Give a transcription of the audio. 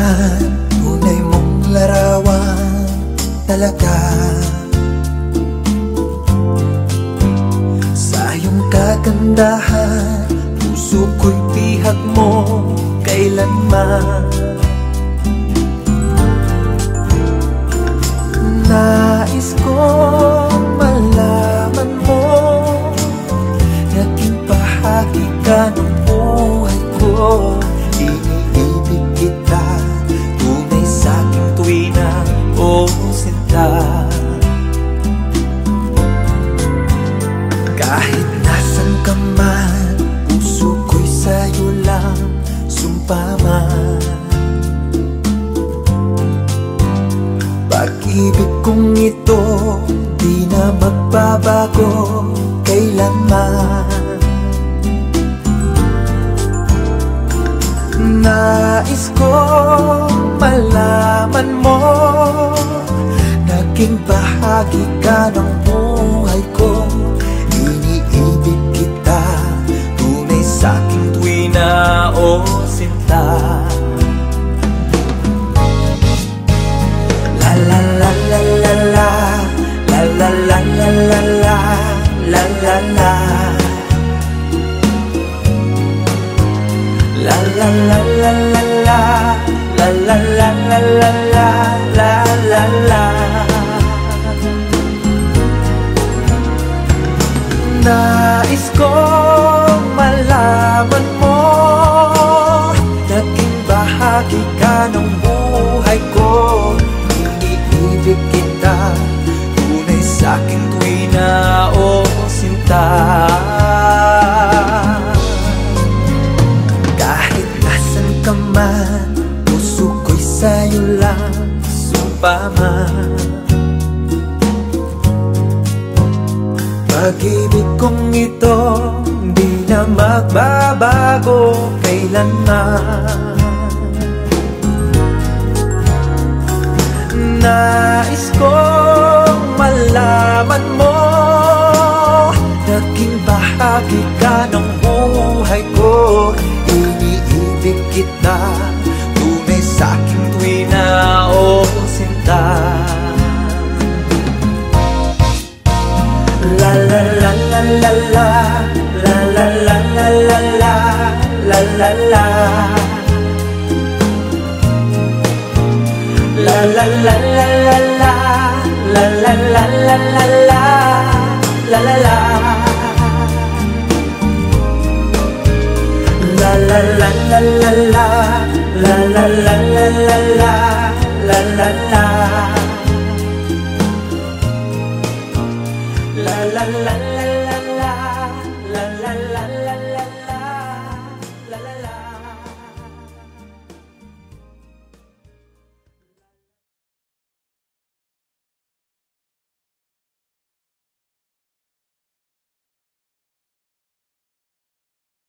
naman tunay mong larawan talaga. Sa iyong kagandahan, puso ko'y bihag mo kailanman. Nais kong malaman mo, naging bahagi ka ng buhay ko. Iniibig kita, tunay sa'king tuwina, o sinta. Kahit nasan ka man, puso ko'y sa'yo lang sumpaman. Pag-ibig kong ito, di na magbabago kailanman. Nais kong malaman mo, naging bahagi ka ng buhay ko. Iniibig kita, tunay sa'king tuwina, o sinta. La la la la la la, la la la la la la, la la la. La la la la la la, la la la la la la, la la la. Nais kong malaman mo, naging bahagi ka ng buhay ko. Iniibig kita, tunay sa'king tuwina, o sinta. Kahit nasan ka man, puso ko'y sa'yo lang sumpaman. Pag-ibig kong ito, di na magbabago kailanman. Nais kong malaman mo, naging bahagi ka ng buhay ko. Iniibig kita, tunay sa'king tuwina, o sinta. La la la la la la, la la la la la la, la la la. La la la la la la, la la la la la la, la la la. La la la la la la, la la la la la la, la la la. La la la.